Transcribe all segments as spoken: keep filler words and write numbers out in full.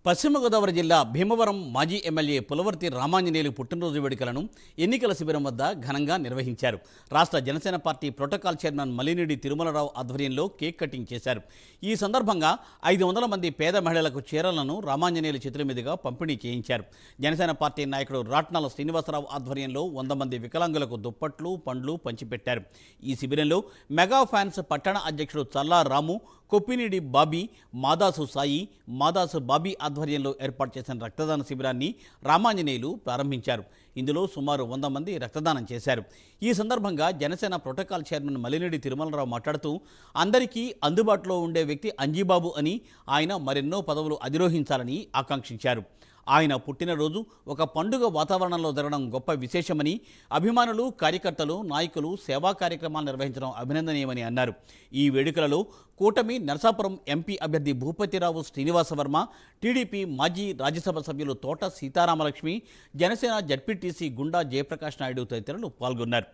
పశ్చిమ గోదావరి జిల్లా భీమవరం మాజీ ఎమ్మెల్యే పులవర్తి రామాంజనేయులు పుట్టినరోజు వేడుకలను ఎన్నికల శిబిరం వద్ద ఘనంగా నిర్వహించారు. రాష్ట్ర Janasena party protocol chairman Malinedi Tirumalarao ఆధ్వర్యంలో కేక్ కటింగ్ చేశారు. ఈ సందర్భంగా ఐదు వందల మంది పేద మహిళలకు చీరలను రామాంజనేయులు చేతుల మీదుగా పంపిణీ చేయించారు. జనసేన పార్టీ నాయకుడు రాట్నాల శ్రీనివాసరావు ఆధ్వర్యంలో వంద మంది వికలాంగులకు దుప్పట్లు, పండ్లు పంచిపెట్టారు. ఈ శిబిరంలో మెగా ఫ్యాన్స్ పట్టణ అధ్యక్షుడు చల్లా రాము, కొప్పినేడి బాబీ, మాదాసు సాయి, మాదాసు బాబీ ఆధ్వర్యంలో ఏర్పాటు చేసిన రక్తదాన శిబిరాన్ని రామాంజనేయులు ప్రారంభించారు. ఇందులో సుమారు వంద మంది రక్తదానం చేశారు. ఈ సందర్భంగా జనసేన ప్రోటోకాల్ చైర్మన్ మలినేడి తిరుమలరావు మాట్లాడుతూ, అందరికీ అందుబాటులో ఉండే వ్యక్తి అంజీబాబు అని, ఆయన మరెన్నో పదవులు అధిరోహించాలని ఆకాంక్షించారు. ఆయన పుట్టినరోజు ఒక పండుగ వాతావరణంలో జరగడం గొప్ప విశేషమని, అభిమానులు, కార్యకర్తలు, నాయకులు సేవా కార్యక్రమాలు నిర్వహించడం అభినందనీయమని అన్నారు. ఈ వేడుకలలో కూటమి నరసాపురం ఎంపీ అభ్యర్థి భూపతిరావు శ్రీనివాసవర్మ, టీడీపీ మాజీ రాజ్యసభ సభ్యులు తోట సీతారామలక్ష్మి, జనసేన జడ్పీటీసీ గుండా జయప్రకాష్ నాయుడు తదితరులు పాల్గొన్నారు.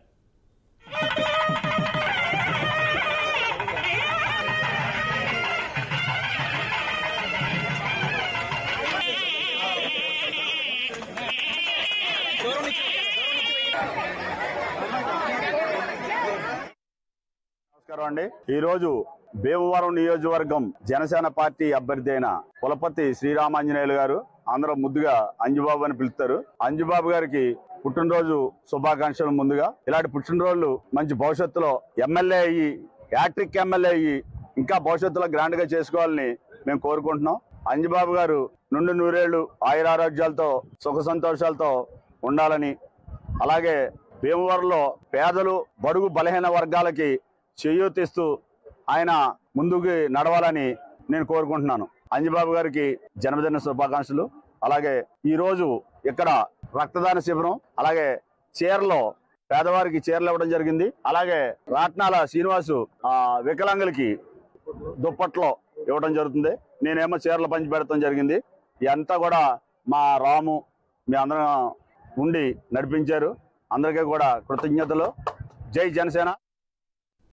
నమస్కారం అండి. ఈరోజు భీమవరం నియోజకవర్గం జనసేన పార్టీ అభ్యర్థి అయిన పులపర్తి శ్రీరామాంజనేయులు గారు, అందరూ ముద్దుగా అంజుబాబు అని పిలుస్తారు. అంజుబాబు గారికి పుట్టినరోజు శుభాకాంక్షలు. ముందుగా ఇలాంటి పుట్టినరోజులు మంచి భవిష్యత్తులో ఎమ్మెల్యే అయ్యి, హ్యాట్రిక్ ఎమ్మెల్యే అయ్యి ఇంకా భవిష్యత్తులో గ్రాండ్ గా చేసుకోవాలని మేము కోరుకుంటున్నాం. అంజుబాబు గారు నుండి నూరేళ్లు ఆయురారోగ్యాలతో సుఖ సంతోషాలతో ఉండాలని, అలాగే భీమవరంలో పేదలు, బడుగు బలహీన వర్గాలకి చేయూతిస్తూ ఆయన ముందుకు నడవాలని నేను కోరుకుంటున్నాను. అంజబాబు గారికి జన్మదిన శుభాకాంక్షలు. అలాగే ఈరోజు ఇక్కడ రక్తదాన శిబిరం, అలాగే చీరలో పేదవారికి చీరలు ఇవ్వడం జరిగింది. అలాగే రాట్నాల శ్రీనివాసు ఆ వికలాంగులకి దుప్పట్లో ఇవ్వడం జరుగుతుంది. నేనేమో చీరలు పంచి పెడతాం జరిగింది. ఇదంతా కూడా మా రాము మీ అందరం ఉండి నడిపించారు. అందరికీ కూడా కృతజ్ఞతలు. జై జనసేన.